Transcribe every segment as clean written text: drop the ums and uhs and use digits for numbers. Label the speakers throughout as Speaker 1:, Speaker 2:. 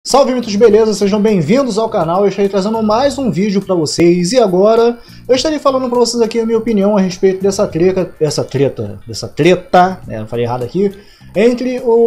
Speaker 1: Salve, mitos, beleza? Sejam bem-vindos ao canal. Eu estarei trazendo mais um vídeo para vocês e agora eu estarei falando para vocês aqui a minha opinião a respeito dessa treta, eu falei errado aqui, entre o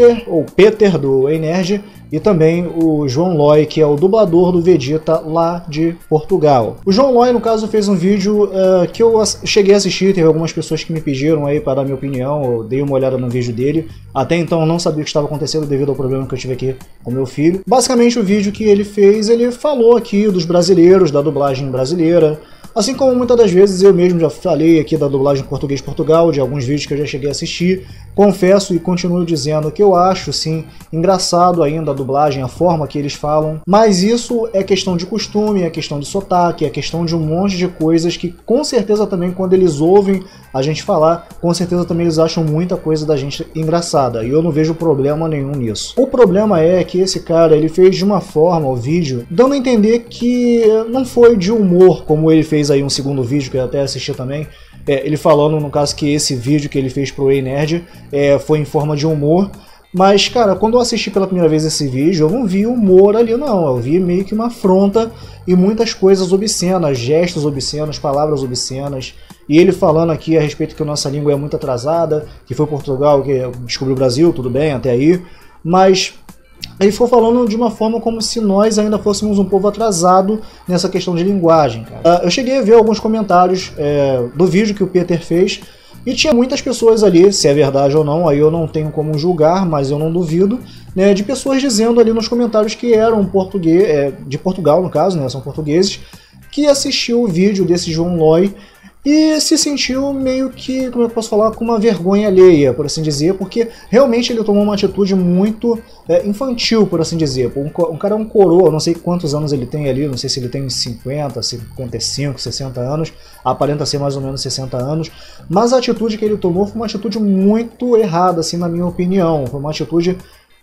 Speaker 1: Peter do Enerd e também o João Loy, que é o dublador do Vegeta lá de Portugal. O João Loy, no caso, fez um vídeo que eu cheguei a assistir, teve algumas pessoas que me pediram aí para dar minha opinião, eu dei uma olhada no vídeo dele, até então eu não sabia o que estava acontecendo devido ao problema que eu tive aqui com meu filho. Basicamente o vídeo que ele fez, ele falou aqui dos brasileiros, da dublagem brasileira, assim como muitas das vezes eu mesmo já falei aqui da dublagem português Portugal, de alguns vídeos que eu já cheguei a assistir. Confesso e continuo dizendo que eu acho, sim, engraçado ainda a dublagem, a forma que eles falam, mas isso é questão de costume, é questão de sotaque, é questão de um monte de coisas que com certeza também quando eles ouvem a gente falar, com certeza também eles acham muita coisa da gente engraçada, e eu não vejo problema nenhum nisso. O problema é que esse cara, ele fez de uma forma o vídeo, dando a entender que não foi de humor, como ele fez aí um segundo vídeo que eu até assisti também, ele falando no caso que esse vídeo que ele fez pro Enerd foi em forma de humor, mas cara, quando eu assisti pela primeira vez esse vídeo eu não vi humor ali não, eu vi meio que uma afronta e muitas coisas obscenas, gestos obscenos, palavras obscenas, e ele falando aqui a respeito que a nossa língua é muito atrasada, que foi Portugal que descobriu o Brasil, tudo bem até aí, mas ele ficou falando de uma forma como se nós ainda fôssemos um povo atrasado nessa questão de linguagem, cara. Eu cheguei a ver alguns comentários do vídeo que o Peter fez e tinha muitas pessoas ali, se é verdade ou não, aí eu não tenho como julgar, mas eu não duvido, né, de pessoas dizendo ali nos comentários que eram português, de Portugal no caso, né, são portugueses, que assistiu o vídeo desse João Loy e se sentiu meio que, como eu posso falar, com uma vergonha alheia, por assim dizer, porque realmente ele tomou uma atitude muito infantil, por assim dizer. Um cara é um coroa, não sei quantos anos ele tem ali, não sei se ele tem 50, 55, 60 anos, aparenta ser mais ou menos 60 anos, mas a atitude que ele tomou foi uma atitude muito errada, assim, na minha opinião. Foi uma atitude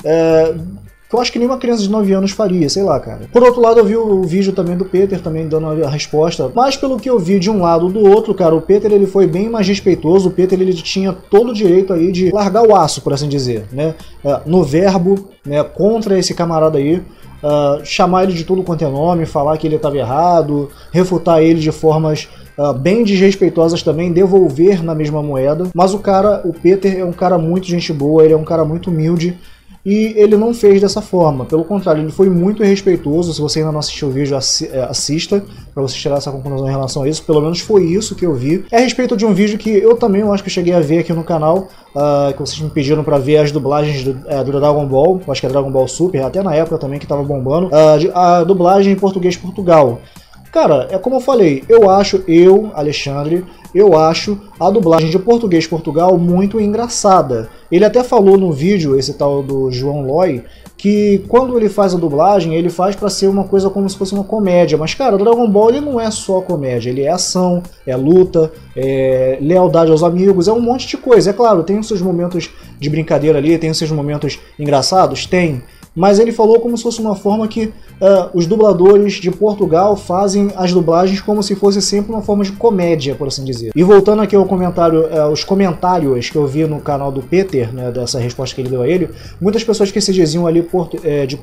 Speaker 1: que eu acho que nem uma criança de 9 anos faria, sei lá, cara. Por outro lado, eu vi o vídeo também do Peter, também dando a resposta, mas pelo que eu vi de um lado ou do outro, cara, o Peter ele foi bem mais respeitoso, o Peter ele tinha todo o direito aí de largar o aço, por assim dizer, né, no verbo, né, contra esse camarada aí, chamar ele de tudo quanto é nome, falar que ele estava errado, refutar ele de formas bem desrespeitosas também, devolver na mesma moeda, mas o Peter é um cara muito gente boa, ele é um cara muito humilde, e ele não fez dessa forma, pelo contrário, ele foi muito respeitoso. Se você ainda não assistiu o vídeo, assista, para você tirar essa conclusão em relação a isso, pelo menos foi isso que eu vi. É a respeito de um vídeo que eu também acho que eu cheguei a ver aqui no canal, que vocês me pediram para ver as dublagens do Dragon Ball, acho que é Dragon Ball Super, até na época também que estava bombando, a dublagem em português Portugal. Cara, é como eu falei, Alexandre, eu acho a dublagem de português Portugal muito engraçada. Ele até falou no vídeo, esse tal do João Loy, que quando ele faz a dublagem, ele faz pra ser uma coisa como se fosse uma comédia. Mas, cara, o Dragon Ball ele não é só comédia, ele é ação, é luta, é lealdade aos amigos, é um monte de coisa. É claro, tem os seus momentos de brincadeira ali, tem os seus momentos engraçados, tem. Mas ele falou como se fosse uma forma que os dubladores de Portugal fazem as dublagens como se fosse sempre uma forma de comédia, por assim dizer. E voltando aqui ao comentário, os comentários que eu vi no canal do Peter, né, dessa resposta que ele deu a ele, muitas pessoas que se diziam ali de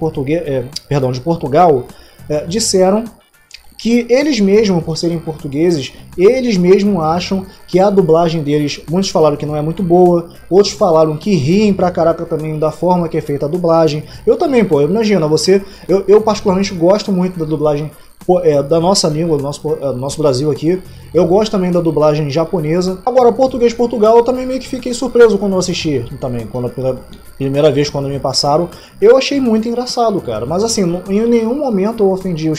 Speaker 1: Portugal, disseram que eles mesmos, por serem portugueses, eles mesmos acham que a dublagem deles, muitos falaram que não é muito boa, outros falaram que riem pra caraca também da forma que é feita a dublagem. Eu também, pô, imagina, eu particularmente gosto muito da dublagem da nossa língua, do nosso Brasil aqui. Eu gosto também da dublagem japonesa. Agora, português Portugal, eu também meio que fiquei surpreso quando eu assisti também, pela primeira vez quando me passaram. Eu achei muito engraçado, cara. Mas assim, em nenhum momento eu ofendi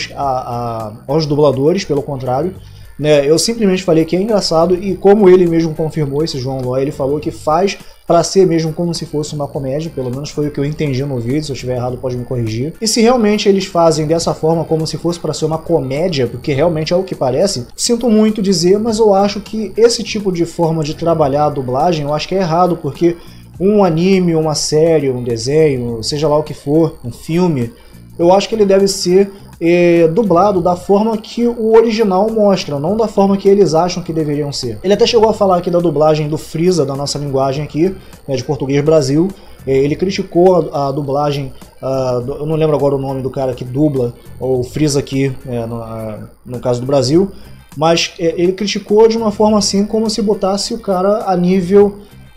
Speaker 1: aos dubladores, pelo contrário. Né, eu simplesmente falei que é engraçado e como ele mesmo confirmou, esse João Loy, ele falou que faz para ser mesmo como se fosse uma comédia, pelo menos foi o que eu entendi no vídeo, se eu estiver errado pode me corrigir. E se realmente eles fazem dessa forma como se fosse para ser uma comédia, porque realmente é o que parece, sinto muito dizer, mas eu acho que esse tipo de forma de trabalhar a dublagem, eu acho que é errado, porque um anime, uma série, um desenho, seja lá o que for, um filme, eu acho que ele deve ser dublado da forma que o original mostra, não da forma que eles acham que deveriam ser. Ele até chegou a falar aqui da dublagem do Freeza, da nossa linguagem aqui, né, de português Brasil, Ele criticou a dublagem, eu não lembro agora o nome do cara que dubla, ou frisa aqui, no caso do Brasil, mas ele criticou de uma forma assim como se botasse o cara a nível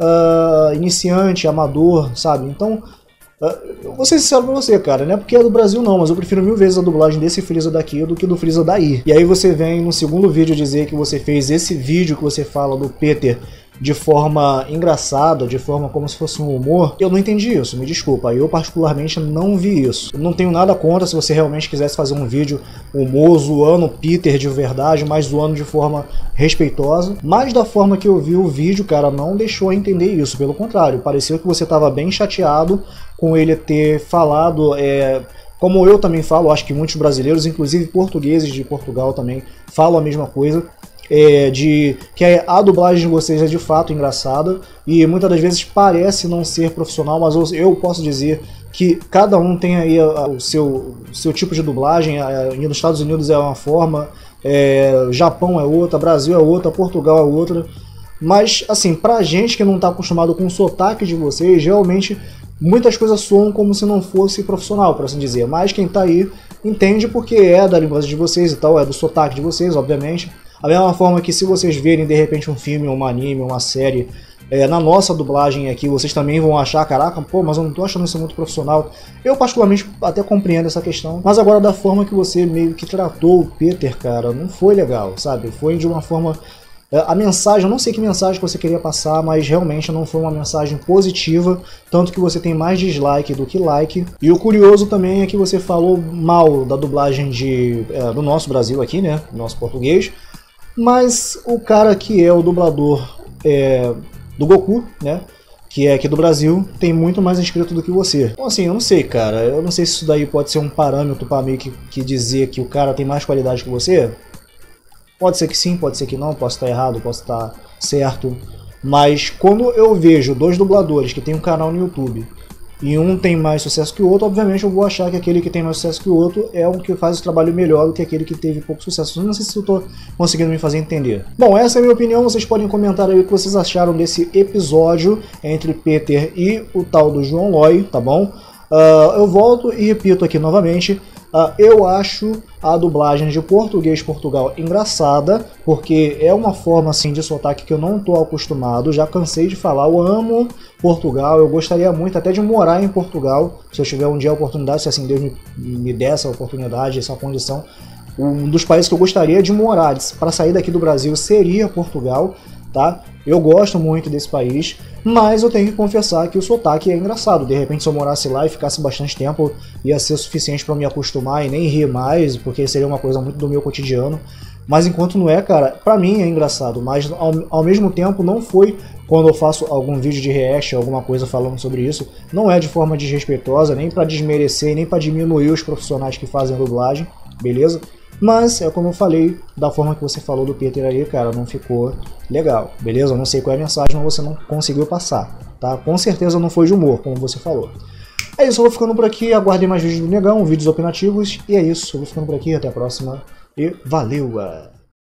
Speaker 1: iniciante, amador, sabe? Então, eu vou ser sincero pra você, cara, não é porque é do Brasil não, mas eu prefiro 1000 vezes a dublagem desse Freeza daqui do que do Freeza daí. E aí você vem no segundo vídeo dizer que você fez esse vídeo que você fala do Peter de forma engraçada, de forma como se fosse um humor. Eu não entendi isso, me desculpa, eu particularmente não vi isso. Eu não tenho nada contra se você realmente quisesse fazer um vídeo humor, zoando o Peter de verdade, mas zoando de forma respeitosa. Mas da forma que eu vi o vídeo, cara, não deixou a entender isso, pelo contrário, pareceu que você estava bem chateado com ele ter falado, como eu também falo, acho que muitos brasileiros, inclusive portugueses de Portugal também, falam a mesma coisa, de que a dublagem de vocês é de fato engraçada e muitas das vezes parece não ser profissional, mas eu posso dizer que cada um tem aí o seu tipo de dublagem. Nos Estados Unidos é uma forma, Japão é outra, Brasil é outra, Portugal é outra, mas assim, pra gente que não está acostumado com o sotaque de vocês, realmente muitas coisas soam como se não fosse profissional, por assim dizer, mas quem tá aí entende porque é da linguagem de vocês e tal, é do sotaque de vocês, obviamente. A mesma forma que se vocês verem de repente um filme, um anime, uma série, na nossa dublagem aqui, vocês também vão achar, caraca, pô, mas eu não tô achando isso muito profissional. Eu particularmente até compreendo essa questão, mas agora da forma que você meio que tratou o Peter, cara, não foi legal, sabe? Foi de uma forma... A mensagem, eu não sei que mensagem que você queria passar, mas realmente não foi uma mensagem positiva, tanto que você tem mais dislike do que like. E o curioso também é que você falou mal da dublagem do nosso Brasil aqui, né, do nosso português, mas o cara que é o dublador do Goku, né, que é aqui do Brasil, tem muito mais inscrito do que você. Então assim, eu não sei, cara, eu não sei se isso daí pode ser um parâmetro para meio que dizer que o cara tem mais qualidade que você. Pode ser que sim, pode ser que não, posso estar errado, posso estar certo. Mas quando eu vejo dois dubladores que tem um canal no YouTube e um tem mais sucesso que o outro, obviamente eu vou achar que aquele que tem mais sucesso que o outro é o que faz o trabalho melhor do que aquele que teve pouco sucesso. Eu não sei se eu estou conseguindo me fazer entender. Bom, essa é a minha opinião, vocês podem comentar aí o que vocês acharam desse episódio entre Peter e o tal do João Loy, tá bom? Eu volto e repito aqui novamente. Eu acho a dublagem de português Portugal engraçada, porque é uma forma assim de sotaque que eu não estou acostumado, já cansei de falar, eu amo Portugal, eu gostaria muito até de morar em Portugal, se eu tiver um dia a oportunidade, se assim Deus me der essa oportunidade, essa condição. Um dos países que eu gostaria de morar, para sair daqui do Brasil, seria Portugal, tá? Eu gosto muito desse país, mas eu tenho que confessar que o sotaque é engraçado. De repente, se eu morasse lá e ficasse bastante tempo, ia ser suficiente para me acostumar e nem rir mais, porque seria uma coisa muito do meu cotidiano. Mas enquanto não é, cara, pra mim é engraçado, mas ao mesmo tempo não foi quando eu faço algum vídeo de react, alguma coisa falando sobre isso, não é de forma desrespeitosa, nem para desmerecer, nem para diminuir os profissionais que fazem dublagem, beleza? Mas, é como eu falei, da forma que você falou do Peter aí, cara, não ficou legal, beleza? Eu não sei qual é a mensagem, mas você não conseguiu passar, tá? Com certeza não foi de humor, como você falou. É isso, eu vou ficando por aqui, aguardem mais vídeos do Negão, vídeos opinativos, e é isso, eu vou ficando por aqui, até a próxima, e valeu!